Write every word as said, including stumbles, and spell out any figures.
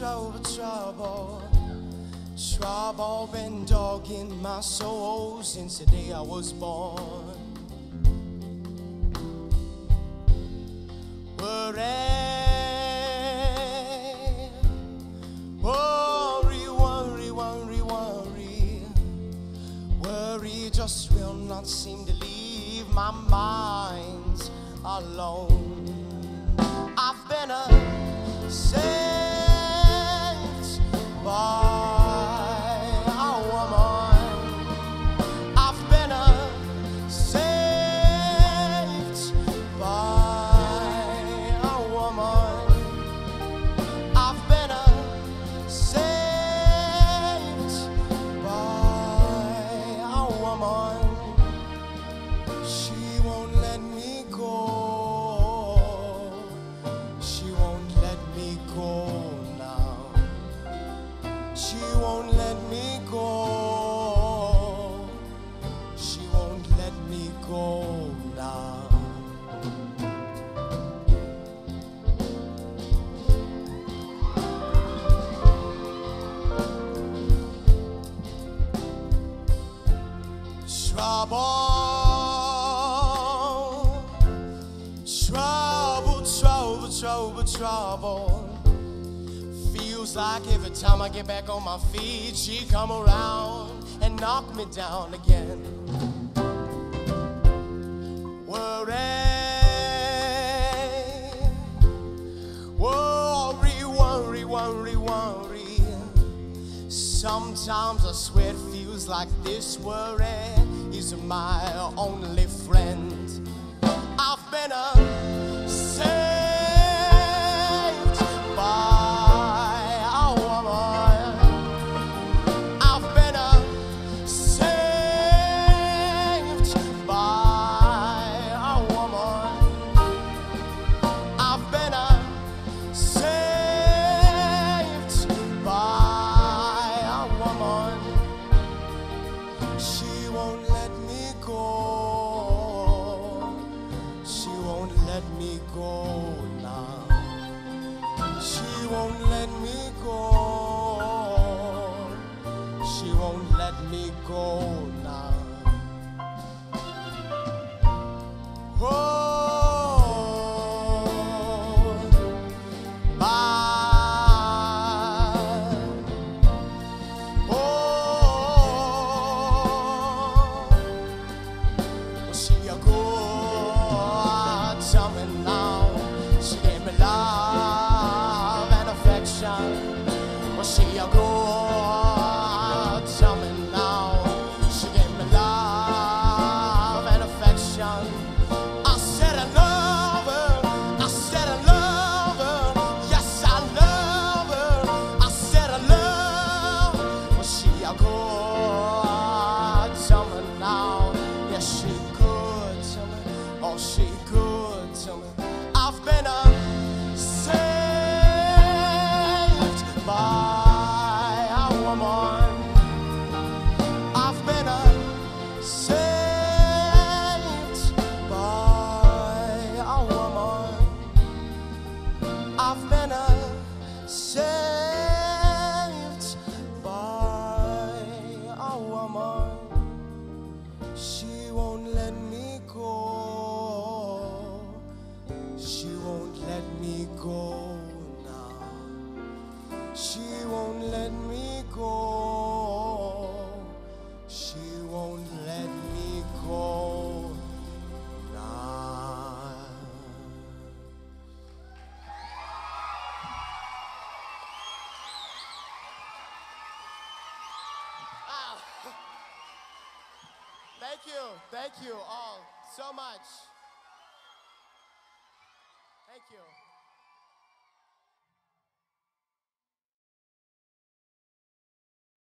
trouble, trouble. Trouble been dogging my soul since the day I was born. Worry, worry, worry, worry, worry. Worry just will not seem to leave my mind alone. I've been a saved by a woman. I've been a saved by a woman. I've been a saved by a woman. She won't let me go. She won't let me go now. She won't let me go. She won't let me go now. Trouble, trouble, trouble, trouble, trouble. Feels like every time I get back on my feet, she come around and knock me down again. Worry, worry, worry, worry, worry. Sometimes I swear it feels like this worry is my only friend. I've been a saved by a woman. I've been a saved by a woman. I've been a saved by a woman. She won't let me go. She won't let me go now. She won't let me go. She won't let me go now. Oh, bye. Oh, well, she a good, tell me now. She gave me love and affection. Well, she a good, tell me now. She gave me love and affection. I said I love her. I said I love her. Yes, I love her. I said I love her. Well, she a good, tell me now. Yes, she good to me. Oh, she good to me. I've been a saved by a woman. I've been a saved by a woman. I've been a saved by a woman. She won't let me go. She won't let me go now. She won't let me go. She won't let me go now. Ah. Thank you, thank you all so much. Thank you.